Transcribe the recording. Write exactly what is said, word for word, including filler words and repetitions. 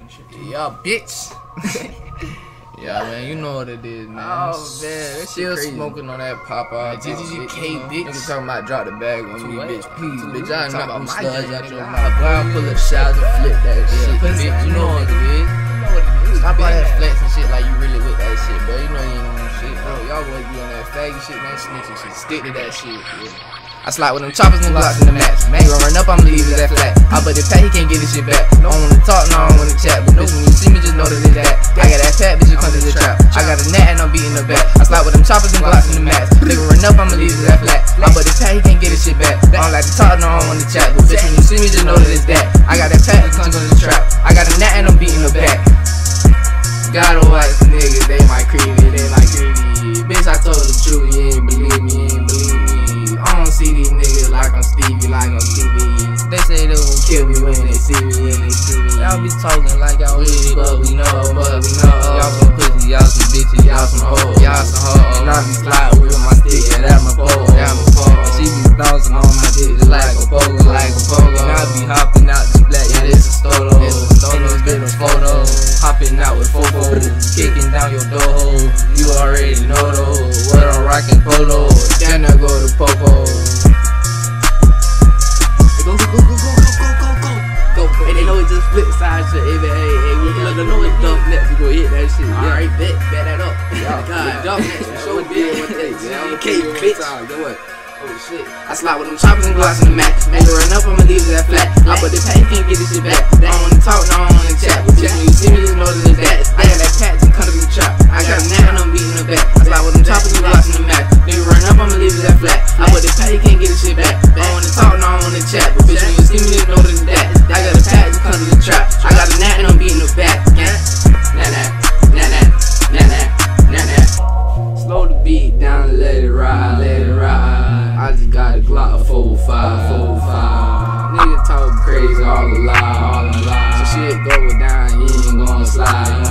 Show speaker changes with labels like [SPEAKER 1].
[SPEAKER 1] and shit.
[SPEAKER 2] Yeah, bitch. Yeah, man, you know what it is, man.
[SPEAKER 1] Oh, man, that shit
[SPEAKER 2] Still
[SPEAKER 1] crazy.
[SPEAKER 2] smoking on that Popeye.
[SPEAKER 1] G G G K,
[SPEAKER 2] you know?
[SPEAKER 1] bitch.
[SPEAKER 2] Niggas talking about drop the bag on me,
[SPEAKER 1] what?
[SPEAKER 2] bitch. Please,
[SPEAKER 1] Two
[SPEAKER 2] bitch.
[SPEAKER 1] what?
[SPEAKER 2] I ain't
[SPEAKER 1] Talking
[SPEAKER 2] not
[SPEAKER 1] about
[SPEAKER 2] them
[SPEAKER 1] my
[SPEAKER 2] studs
[SPEAKER 1] gang,
[SPEAKER 2] out your
[SPEAKER 1] nigga.
[SPEAKER 2] mouth. Boy, I pull up shots and flip that shit.
[SPEAKER 1] pussy,
[SPEAKER 2] Bitch, you know
[SPEAKER 1] man.
[SPEAKER 2] what it is.
[SPEAKER 1] You know what it is.
[SPEAKER 2] Stop all
[SPEAKER 1] man.
[SPEAKER 2] that flexing shit like you really with that shit, bro. You know you ain't on shit, bro. Y'all boys be on that faggy shit, man. Snitching shit. Stick to that shit, yeah. I slide with them choppers and glocks in the max. Man, gon' run up, I'ma leave it that flat. I but the pat, he can't get his shit back. Don't wanna talk, no, I don't wanna chat. But bitch, when you see me, just know that it's that. I got that fat bitch, you come to the trap. I got a net and I'm beating the back. I slide with them choppers and glocks in the max. Nigga run up, I'ma leave it that flat. I but the pat, he can't get his shit back. I don't like to talk, no, I don't wanna chat. But bitch, when you see me, just know that it's that. I got that fat bitch, come to the trap. I got a net and I'm beating the back. Gotta watch the niggas, they might creepy, they might creepy. Bitch, I told the truth, you ain't believe me, you ain't believe me. I don't see these niggas like I'm Stevie, like I'm Stevie. They say they gon' kill me when they see me, when they see me. Y'all be talking like y'all with it, but we know, but we know. Y'all some pussy, y'all some bitches, y'all some hoes, y'all some hoes. And I be sliding with my stick, yeah, that's my pole, that's my pole. And she be bouncing on my dick just like a pogo, like a pogo. And I be hopping out the black, yeah, this a stolo. And it's been a photo, hopping out with Fofo, kicking down your door hole. You already know though, what I'm rockin' polo. Then I go to Popo.
[SPEAKER 1] Go, go, go, go, go, go, go, go, go. And they know it just flip side shit. Hey, hey, hey, we let them know it's dump next. We go hit that shit. Yeah. Alright, bet, bet that up. God, dump next. We so big. G G G K, bitch. Get what? Oh shit. I slide with them choppers and glocks in the max. Ain't run up, I'ma leave it that flat. I put the pack, can't get this shit back. I don't wanna talk, no, I don't wanna chat. But just when you see me, just know that it's that. I got that patch and cut to the trap. I got a nap and I'm beating the back. I slide with them choppers and glocks in the max. Nigga run up, I'ma leave it that flat. I put the pack, can't get this shit back. I don't wanna talk, no, I don't wanna chat. But bitch, when you see me, just know that it's that. I got a patch and cut to the trap. I got a nap and I'm beating the back. Nah, nah, nah, nah, nah, nah, nah, nah. Slow the beat down and let it ride, let it ride. I just got a Glock four five, four five. Nigga talk crazy, all a lie, all a lie. So shit go down, you ain't gonna slide.